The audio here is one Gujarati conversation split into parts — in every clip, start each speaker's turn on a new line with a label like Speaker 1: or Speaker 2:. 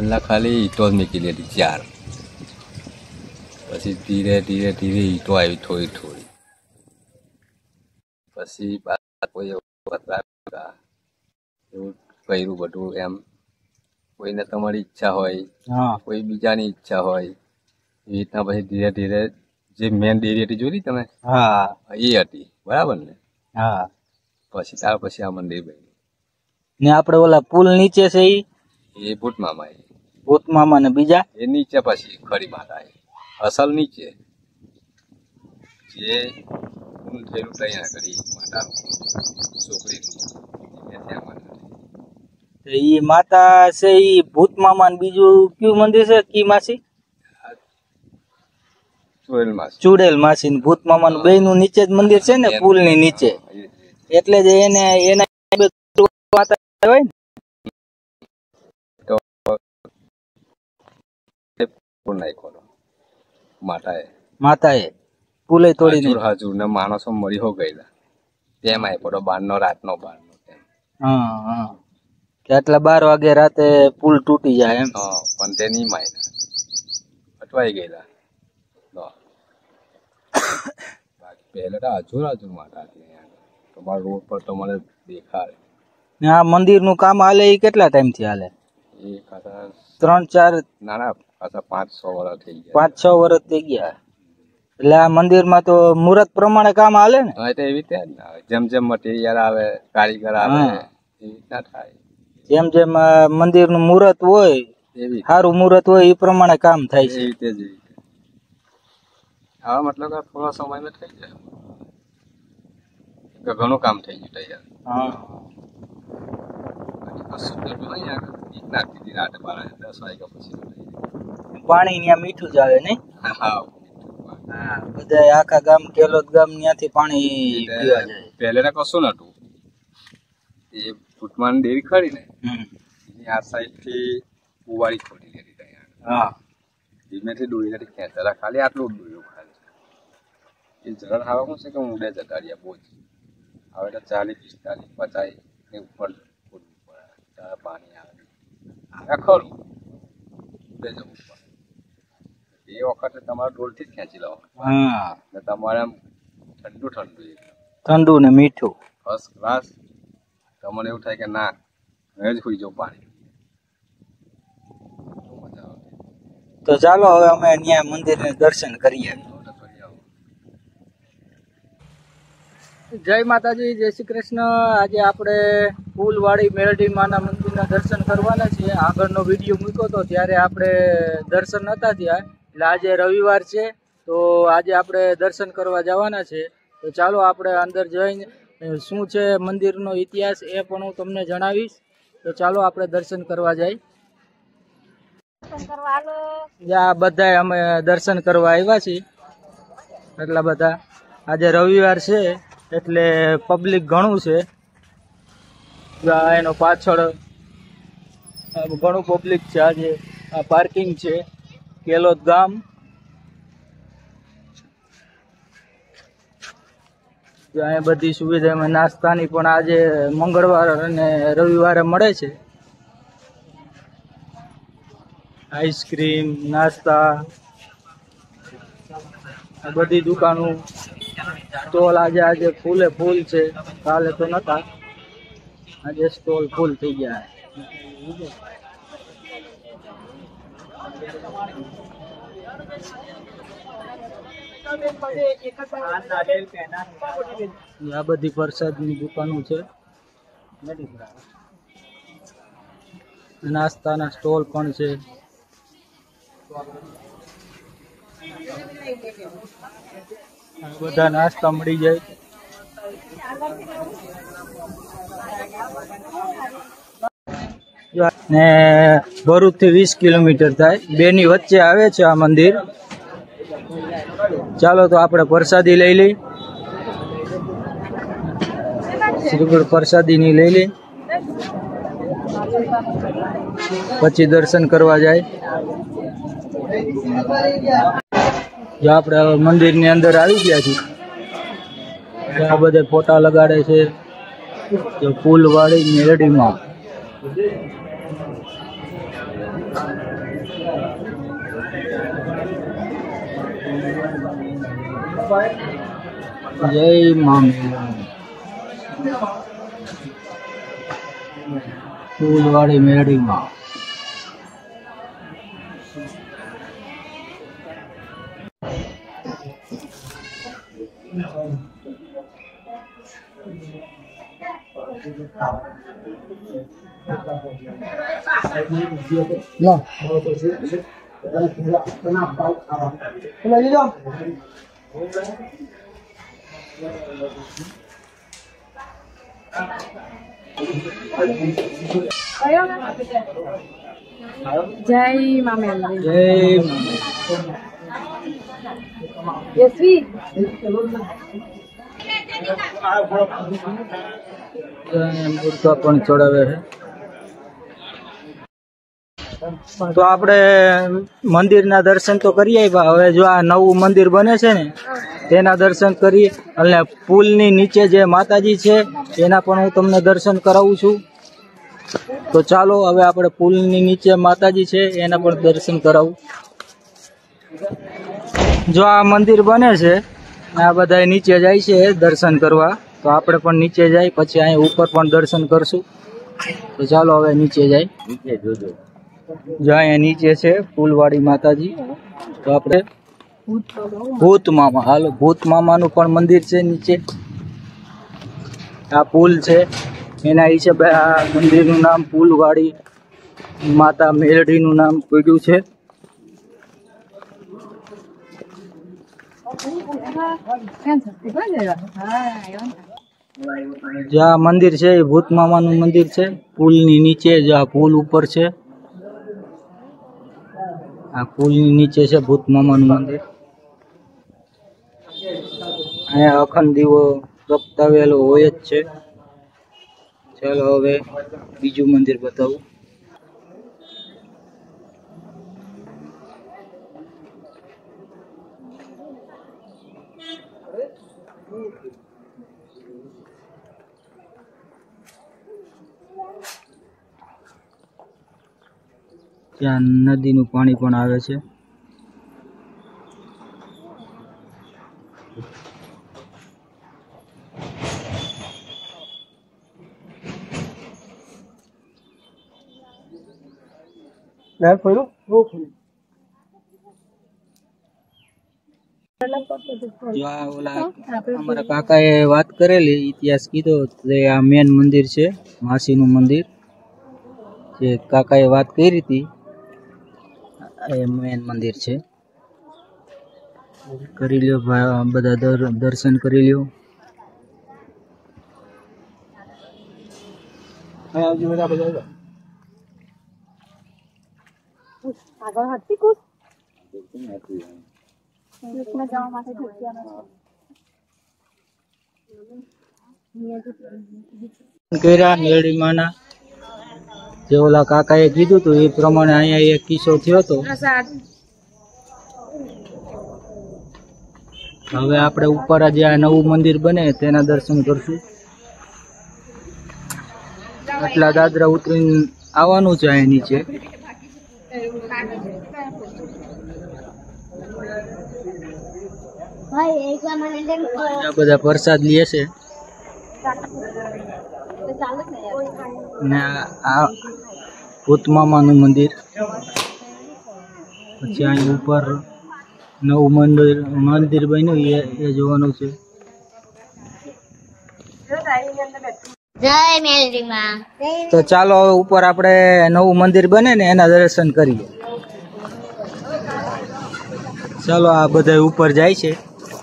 Speaker 1: પહેલા ખાલી ઈંટો જ મૂકેલી હતી 4, પછી ધીરે ધીરે ધીરે ઈંટો આવી થોડી થોડી, પછી કોઈ એવું કર્યું બધું એમ. કોઈને તમારી ઈચ્છા હોય, કોઈ બીજાની ઈચ્છા હોય, એવી રીતના પછી ધીરે ધીરે જે મેન ડેરી હતી જોઈ તમે, એ હતી બરાબર ને. પછી ત્યાર પછી આ મંદિર બન્યું.
Speaker 2: ને આપણે ઓલા પુલ નીચે છે
Speaker 1: એ ભૂતમામા,
Speaker 2: ભૂતમામા ને બીજા
Speaker 1: એ નીચે પછી ખરી માતા અસલ નીચે જે થયેલું તૈયાર કરી માતા છોકરી
Speaker 2: ઈ માતા છે ઈ ભૂતમામા ને બીજું કયું મંદિર છે કી માસી? ચુડેલ માસી ને ભૂતમામા નું બે નું નીચે જ મંદિર છે ને, પુલ ની નીચે. એટલે જ એને એના હોય ને માતાએ પુલે તોડી
Speaker 1: હજુર ને માણસો મરી હો ગયેલા તેમ આય પડો 12 રાતનો 12.
Speaker 2: કેટલા 12 વાગે રાતે પુલ તૂટી જાય એમ.
Speaker 1: પણ તે નહીં માય અટવાઈ ગયેલા. પહેલા તો હજુર માતા હતી તમારા રોડ પર તો મને દેખાડે.
Speaker 2: ને આ મંદિર નું કામ હાલે એ કેટલા ટાઈમ થી હાલે?
Speaker 1: એ ખાસા
Speaker 2: 3-4
Speaker 1: ના ખાસા 5-6 વર્ષ થઈ ગયા.
Speaker 2: 5-6 વર્ષ થઈ ગયા. એટલે આ મંદિર માં તો મુહૂર્ત પ્રમાણે કામ હાલે ને?
Speaker 1: હા, તો એવી રીતે જ ને. જેમ જેમ મટીરિયલ આવે, કારીગર આવે, એવી રીતના થાય.
Speaker 2: જેમ જેમ મંદિર નું મુહૂર્ત હોય,
Speaker 1: એવી
Speaker 2: સારું મુહૂર્ત હોય એ પ્રમાણે કામ થાય છે.
Speaker 1: એવી રીતે જ હા, મતલબ થોડા સમયમાં થઈ જાય. ઘણું કામ થઈ ગયું તૈયાર. પાણી ત્યાં મીઠું જ આવે નહીં?
Speaker 2: બધા આખા ગામ કેલોદ ગામ ત્યાંથી પાણી પીવા જાય.
Speaker 1: પહેલા કશું નતું. એ ભૂતમાન ડેરી ખરી ને, આ સાઈડ થી કુવાડી ખોલી લીધી તૈયાર. ધીમેથી દોરી ખેંચેલા ખાલી આટલું જ દોર્યું ખાલી. એ જળ ખાવા શું છે કે ઊંડે જતા રહ્યા બહુ જ. હવે તો 40-45-50 ને ઉપર ખોલવું પડે ત્યારે પાણી આવે. આવે ખરું ઊંડે જવું પડે. એ વખતે તમારે ડોલથી જ ખેંચી લો. ને તમારે આમ ઠંડુ
Speaker 2: ઠંડુ ને મીઠું
Speaker 1: ફર્સ્ટ ક્લાસ. તમને એવું થાય કે ના હવે જ સુઈ જાઉં પાણી.
Speaker 2: તો ચાલો હવે અમે ત્યાં મંદિરને દર્શન કરીએ. જય માતાજી, જય શ્રી કૃષ્ણ. આજે આપણે ફૂલવાડી મેરડી માના મંદિરના દર્શન કરવાના છીએ. આગળનો વિડીયો મૂક્યો હતો ત્યારે આપણે દર્શન નહોતા થયા, એટલે આજે રવિવાર છે તો આજે આપણે દર્શન કરવા જવાના છે. તો ચાલો આપણે અંદર જઈને શું છે મંદિરનો ઇતિહાસ એ પણ હું તમને જણાવીશ. તો ચાલો આપણે દર્શન કરવા જઈએ. આ બધા અમે દર્શન કરવા આવ્યા છીએ. એટલા બધા આજે રવિવાર છે એટલે પબ્લિક ઘણું છે. એનો પાછળ ઘણું પબ્લિક છે. આજે આ પાર્કિંગ છે કેલોદ ગામ. અહીંયા બધી સુવિધા નાસ્તાની પણ આજે મંગળવાર અને રવિવારે મળે છે. આઈસ્ક્રીમ, નાસ્તા, બધી દુકાનો, સ્ટોલ આજે ફૂલે ફૂલ છે. કાલે તો નતા, આજે સ્ટોલ ફૂલ થઈ ગયા. આ બધી પ્રસાદની દુકાનો છે. નાસ્તાના સ્ટોલ પણ છે. બધા નાસ્તા મળી જાય. ને ભરૂચ થી 20 કિલોમીટર થાય. બેની વચ્ચે આવે છે આ મંદિર. ચાલો તો આપણે પ્રસાદી લઈ લઈ. શ્રીગુડ પ્રસાદી ની લઈ લઈ પછી દર્શન કરવા જાય. જો આપણે મંદિર ની અંદર આવી ગયા છીએ. આ બધા ફોટા લગાડે છે. ફૂલવાડી મેરડીમાં જય મામી ફૂલવાડી મેળીમાં
Speaker 3: જય મામી
Speaker 2: જય
Speaker 3: યશવી
Speaker 2: મૂર્ખા પણ ચડાવે છે. તો આપણે મંદિરના દર્શન તો કરી આવ્યા. હવે જો આ નવું મંદિર બને છે ને તેના દર્શન કરી અને પુલની નીચે જે માતાજી છે એના પણ હું તમને દર્શન કરાવું છું. તો ચાલો હવે આપણે પુલની નીચે માતાજી છે એના પણ દર્શન કરાવું. જો આ મંદિર બને છે આ બધા નીચે જાય છે દર્શન કરવા, તો આપણે પણ નીચે જાય પછી અહીં ઉપર પણ દર્શન કરશું. તો ચાલો હવે નીચે જાય. જો અહીંયા નીચે છે ફૂલવાડી માતાજી. તો આપણે ભૂત મામા, હાલો ભૂત મામાનું પણ મંદિર છે નીચે. આ પુલ છે એના હિસાબે આ મંદિરનું નામ ફૂલવાડી માતા મેલડીનું નામ પડ્યું છે. જ્યાં મંદિર છે એ ભૂત મામાનું મંદિર છે. પુલની નીચે જ્યાં પુલ ઉપર છે આ પુલની નીચે છે ભૂત મામાનું મંદિર. અહીંયા અખંડ દીવો પ્રગટાવેલો હોય જ છે. ચાલો હવે બીજું મંદિર બતાવું. ત્યાં નદીનું પાણી પણ આવે છે. અમારા કાકાએ વાત કરેલી, ઇતિહાસ કીધો આ મેન મંદિર છે, માસીનું મંદિર જે કાકાએ વાત કરી હતી એ મેન મંદિર છે. કરી લ્યો બધા દર્શન કરી લ્યો. મેળીમાંના જે ઓલા કાકાએ કીધું હતું એ પ્રમાણે અહીંયા એક કિસ્સો થયો હતો. હવે આપણે ઉપર જે આ નવું મંદિર બને તેના દર્શન કરશું. આટલા દાદરા ઉતરીને આવવાનું છે અહીં નીચે. બધા પ્રસાદ લે છે ને આ ભૂત મામાનું મંદિર. પછી અહીં ઉપર નવું મંદિર બન્યું એ જોવાનું છે. તો ચાલો હવે ઉપર આપણે નવું મંદિર બને ને એના દર્શન કરીએ. ચાલો આ બધા ઉપર જાય છે.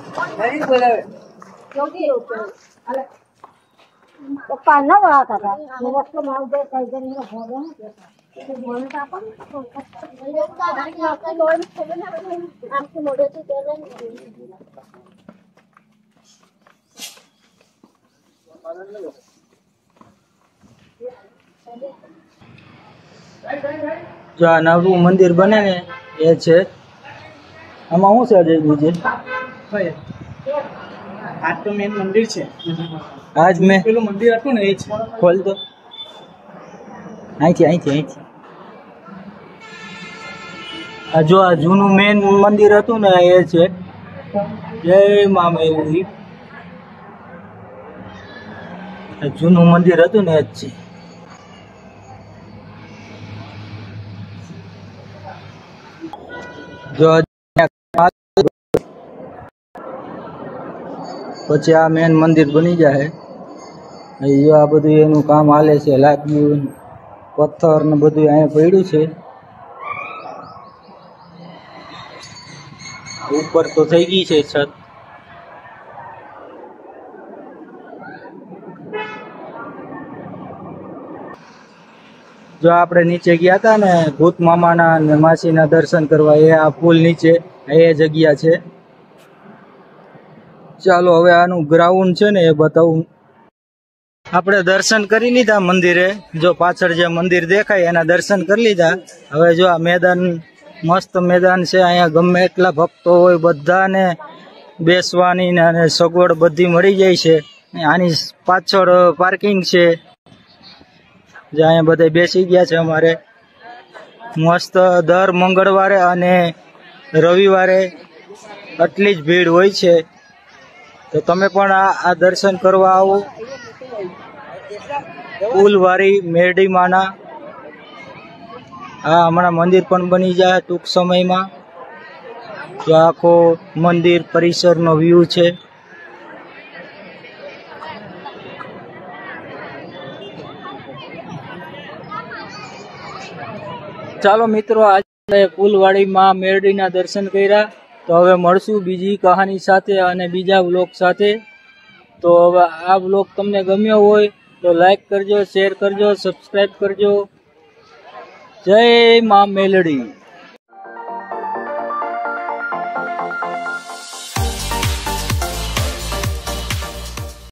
Speaker 2: જો આ નવું મંદિર બને ને એ છે. આમાં શું છે બીજે?
Speaker 4: આજ તો મેન મંદિર છે.
Speaker 2: આજ મેં
Speaker 4: પેલું મંદિર હતું ને એ છે.
Speaker 2: ખોલ દો. અહીંથી આ જો આ જૂનું મેન મંદિર હતું ને એ છે. જય મા મેલડી. જૂનું મંદિર હતું ને જ છે. જો પછી આ મેન મંદિર બની જાય. આ બધું એનું કામ હાલે છે. લાગ્યું પથ્થર ને બધું અહીંયા પડ્યું છે. ઉપર તો થઈ ગઈ છે છત. જો આપણે નીચે ગયા હતા ને ભૂત મામાના ને માસીના દર્શન કરવા, એ આ પુલ નીચે એ જગ્યા છે. ચાલો હવે આનું ગ્રાઉન્ડ છે ને એ બતાવું. આપણે દર્શન કરી લીધા મંદિરે. જો પાછળ જે મંદિર દેખાય એના દર્શન કરી લીધા. હવે જો આ મેદાન મસ્ત મેદાન છે. અહીંયા ગમે એટલા ભક્તો હોય બધાને બેસવાની ને સગવડ બધી મળી જાય છે. આની પાછળ પાર્કિંગ છે, જે અહીંયા બધા બેસી ગયા છે. અમારે મસ્ત દર મંગળવારે અને રવિવારે આટલી જ ભીડ હોય છે. તો તમે પણ આ દર્શન કરવા આવો. પુલવારી મેરડી માના. હા, હમણાં મંદિર પણ બની જાય ટૂંક સમયમાં. તો આખો મંદિર પરિસરનો વ્યૂ છે. ચાલો મિત્રો, આજે પુલવાડીમાં મેરડીના દર્શન કર્યા. તો હવે મળશું બીજી કહાની સાથે અને બીજા વ્લોગ સાથે. તો હવે આ વ્લોગ તમને ગમ્યો હોય તો લાઈક કરજો, શેર કરજો, સબસ્ક્રાઈબ કરજો. જય મા મેલડી.